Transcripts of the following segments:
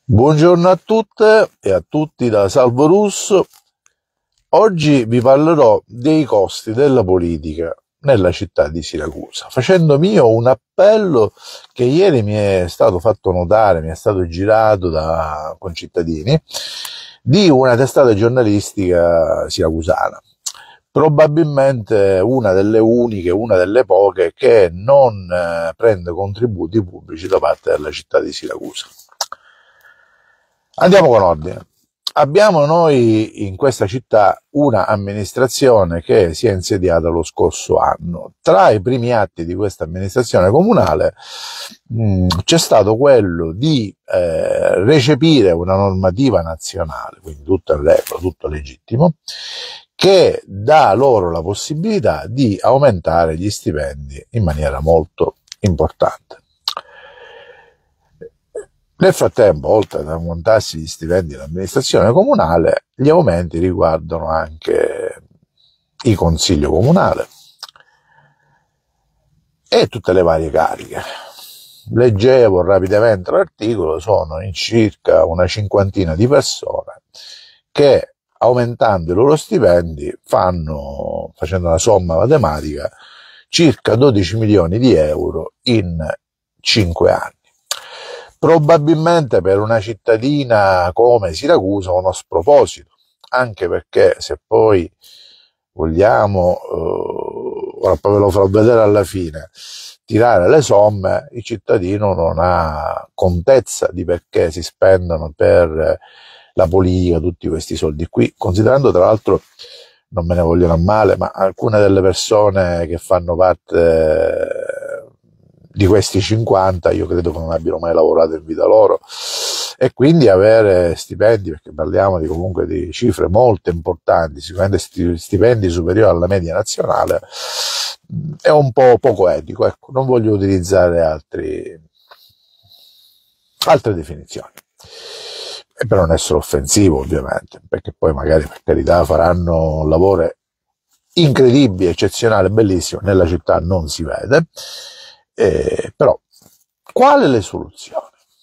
Buongiorno a tutte e a tutti da Salvo Russo. Oggi vi parlerò dei costi della politica nella città di Siracusa, facendo mio un appello che ieri mi è stato fatto notare, mi è stato girato da concittadini, di una testata giornalistica siracusana. Probabilmente una delle uniche, una delle poche che non prende contributi pubblici da parte della città di Siracusa. Andiamo con ordine. Abbiamo noi in questa città una amministrazione che si è insediata lo scorso anno. Tra i primi atti di questa amministrazione comunale c'è stato quello di recepire una normativa nazionale, quindi tutto in regola, tutto legittimo, che dà loro la possibilità di aumentare gli stipendi in maniera molto importante. Nel frattempo, oltre ad aumentarsi gli stipendi dell'amministrazione comunale, gli aumenti riguardano anche il consiglio comunale e tutte le varie cariche. Leggevo rapidamente l'articolo, sono in circa una cinquantina di persone che, aumentando i loro stipendi, facendo una somma matematica, circa 12 milioni di euro in 5 anni. Probabilmente per una cittadina come Siracusa uno sproposito, anche perché se poi vogliamo, ora poi ve lo farò vedere alla fine, tirare le somme, il cittadino non ha contezza di perché si spendono per la politica tutti questi soldi qui, considerando tra l'altro, non me ne vogliono a male, ma alcune delle persone che fanno parte di questi 50 io credo che non abbiano mai lavorato in vita loro, e quindi avere stipendi, perché parliamo comunque di cifre molto importanti, sicuramente stipendi superiori alla media nazionale, è un po' poco etico, ecco, non voglio utilizzare altre definizioni, e per non essere offensivo ovviamente, perché poi magari per carità faranno un lavoro incredibile, eccezionale, bellissimo, nella città non si vede. Però, quali le soluzioni?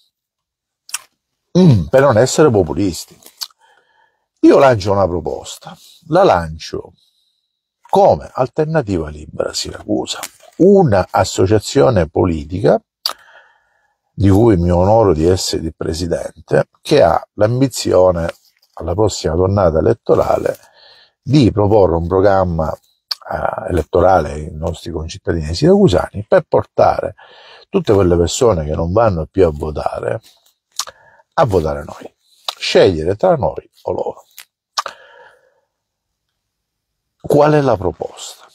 Per non essere populisti, io lancio una proposta, la lancio come Alternativa Libera Siracusa, una associazione politica di cui mi onoro di essere il presidente, che ha l'ambizione alla prossima tornata elettorale di proporre un programma elettorale ai nostri concittadini siracusani per portare tutte quelle persone che non vanno più a votare noi, scegliere tra noi o loro. Qual è la proposta?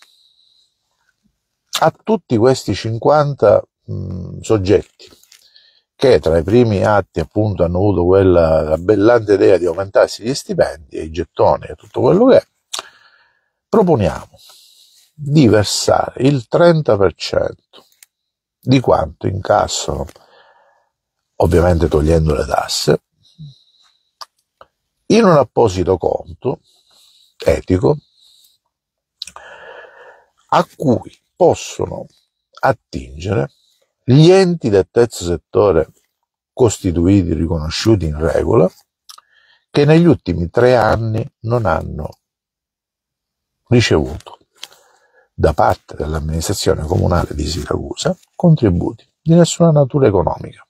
A tutti questi 50 soggetti che tra i primi atti appunto hanno avuto quella brillante idea di aumentarsi gli stipendi e i gettoni e tutto quello che è, proponiamo di versare il 30% di quanto incassano, ovviamente togliendo le tasse, in un apposito conto etico a cui possono attingere gli enti del terzo settore costituiti, riconosciuti in regola, che negli ultimi 3 anni non hanno ricevuto da parte dell'amministrazione comunale di Siracusa contributi di nessuna natura economica.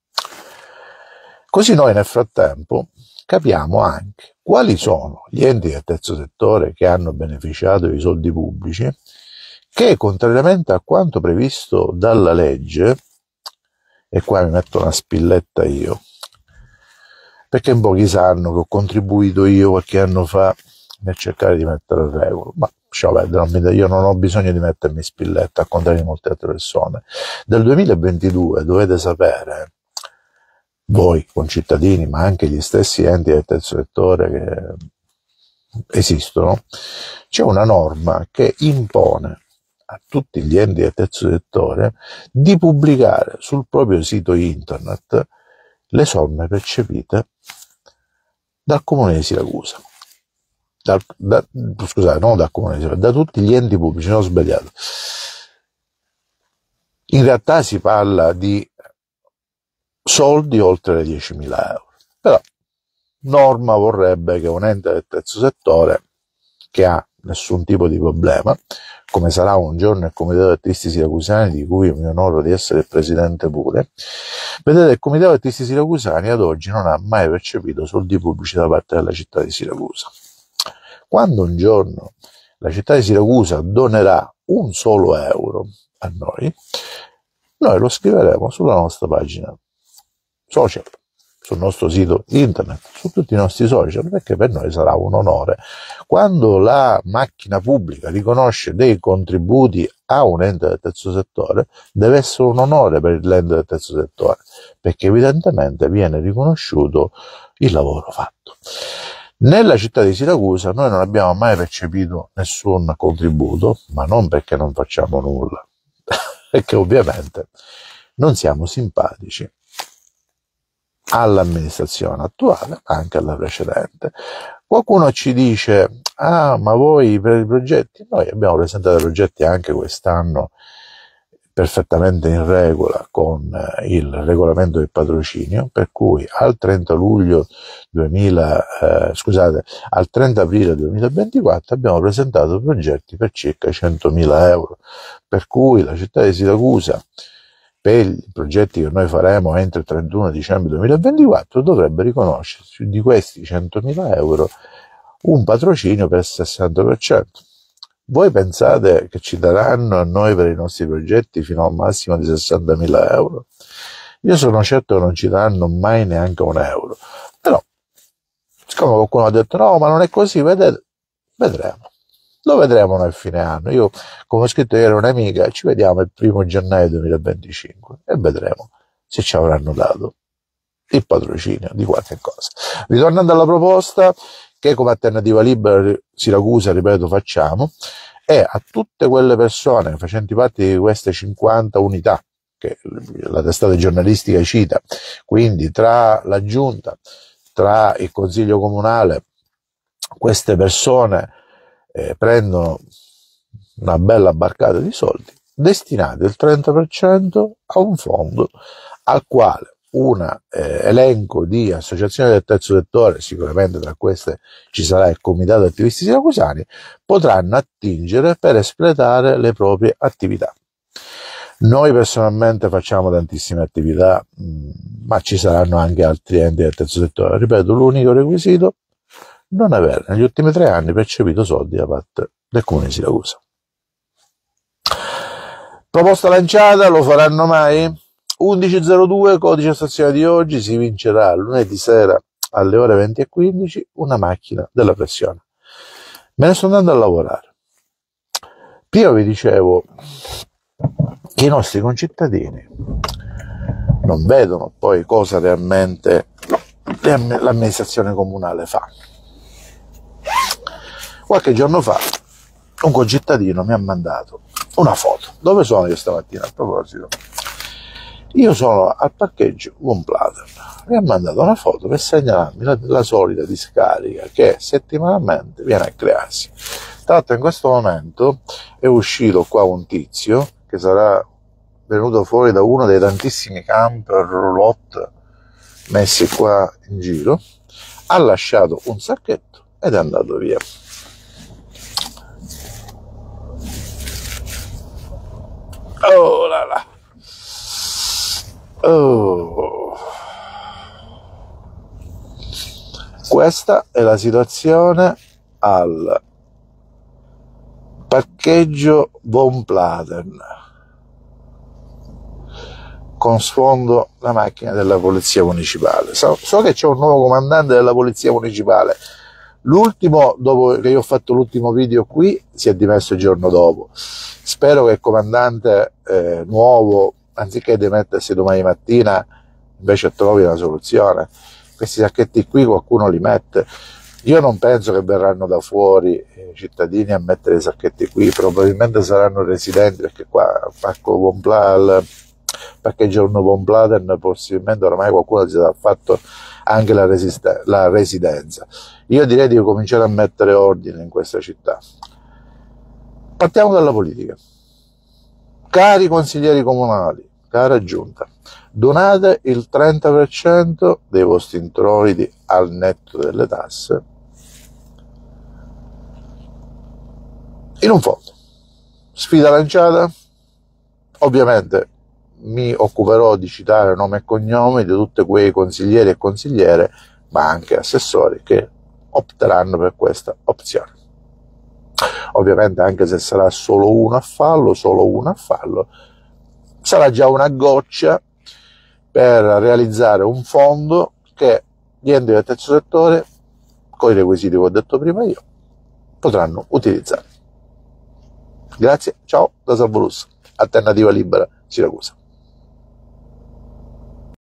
Così noi nel frattempo capiamo anche quali sono gli enti del terzo settore che hanno beneficiato di soldi pubblici, che contrariamente a quanto previsto dalla legge, e qua mi metto una spilletta io, perché in pochi sanno che ho contribuito io qualche anno fa nel cercare di mettere il regola, ma io non ho bisogno di mettermi spilletta, al contrario di molte altre persone. Del 2022 dovete sapere, voi concittadini, ma anche gli stessi enti del terzo settore che esistono, c'è una norma che impone a tutti gli enti del terzo settore di pubblicare sul proprio sito internet le somme percepite dal Comune di Siracusa. Scusate, non dal Comune di Siracusa, da tutti gli enti pubblici, non ho sbagliato. In realtà si parla di soldi oltre le 10.000 euro. Però norma vorrebbe che un ente del terzo settore che ha nessun tipo di problema, come sarà un giorno il Comitato Artisti Siracusani, di cui mi onoro di essere il presidente pure. Vedete, il Comitato Artisti Siracusani ad oggi non ha mai percepito soldi pubblici da parte della città di Siracusa. Quando un giorno la città di Siracusa donerà un solo euro a noi lo scriveremo sulla nostra pagina social, sul nostro sito internet, su tutti i nostri social, perché per noi sarà un onore. Quando la macchina pubblica riconosce dei contributi a un ente del terzo settore, deve essere un onore per l'ente del terzo settore, perché evidentemente viene riconosciuto il lavoro fatto. Nella città di Siracusa noi non abbiamo mai percepito nessun contributo, ma non perché non facciamo nulla, perché ovviamente non siamo simpatici all'amministrazione attuale, ma anche alla precedente. Qualcuno ci dice: ah, ma voi per i progetti? Noi abbiamo presentato progetti anche quest'anno perfettamente in regola con il regolamento del patrocinio, per cui al 30 aprile 2024 abbiamo presentato progetti per circa 100.000 euro, per cui la città di Siracusa, per i progetti che noi faremo entro il 31 dicembre 2024, dovrebbe riconoscerci di questi 100.000 euro un patrocinio per il 60%. Voi pensate che ci daranno a noi per i nostri progetti fino a un massimo di 60.000 euro? Io sono certo che non ci daranno mai neanche un euro. Però, siccome qualcuno ha detto no, ma non è così, vedete, vedremo. Lo vedremo nel fine anno. Io, come ho scritto ieri a un'amica, ci vediamo il 1 gennaio 2025 e vedremo se ci avranno dato il patrocinio di qualche cosa. Ritornando alla proposta, che come Alternativa Libera Siracusa, ripeto, facciamo, è a tutte quelle persone facenti parte di queste 50 unità che la testata giornalistica cita, quindi tra la giunta, tra il consiglio comunale, queste persone prendono una bella barcata di soldi, destinati il 30% a un fondo al quale un elenco di associazioni del terzo settore, sicuramente tra queste ci sarà il Comitato Attivisti Siracusani, potranno attingere per espletare le proprie attività. Noi personalmente facciamo tantissime attività, ma ci saranno anche altri enti del terzo settore. Ripeto, l'unico requisito: non avere negli ultimi 3 anni percepito soldi da parte del Comune di Siracusa. Proposta lanciata, lo faranno mai? 11.02, codice stazione di oggi, si vincerà lunedì sera alle ore 20:15 una macchina della pressione. Me ne sto andando a lavorare. Prima vi dicevo che i nostri concittadini non vedono poi cosa realmente l'amministrazione comunale fa. Qualche giorno fa un concittadino mi ha mandato una foto. Dove sono io stamattina, a proposito? Io sono al parcheggio Von Platen. Mi ha mandato una foto per segnalarmi la solita discarica che settimanalmente viene a crearsi. Tra l'altro in questo momento è uscito qua un tizio che sarà venuto fuori da uno dei tantissimi camper roulotte messi qua in giro, ha lasciato un sacchetto ed è andato via. Oh là là. Oh. Questa è la situazione al parcheggio Von Platen, con sfondo la macchina della polizia municipale. So che c'è un nuovo comandante della polizia municipale. L'ultimo, dopo che io ho fatto l'ultimo video qui, si è dimesso il giorno dopo. Spero che il comandante nuovo, anziché dimettersi domani mattina, invece trovi una soluzione. Questi sacchetti qui qualcuno li mette. Io non penso che verranno da fuori cittadini a mettere i sacchetti qui, probabilmente saranno residenti, perché qua al parcheggio Von Platen possibilmente ormai qualcuno si sarà fatto anche la residenza. Io direi di cominciare a mettere ordine in questa città. Partiamo dalla politica. Cari consiglieri comunali, cara Giunta, donate il 30% dei vostri introiti al netto delle tasse in un fondo. Sfida lanciata. Ovviamente mi occuperò di citare nome e cognomi di tutti quei consiglieri e consigliere, ma anche assessori, che opteranno per questa opzione. Ovviamente, anche se sarà solo uno a fallo, sarà già una goccia per realizzare un fondo che gli enti del terzo settore, con i requisiti che ho detto prima io, potranno utilizzare. Grazie, ciao da Salvolus, Alternativa Libera Siracusa.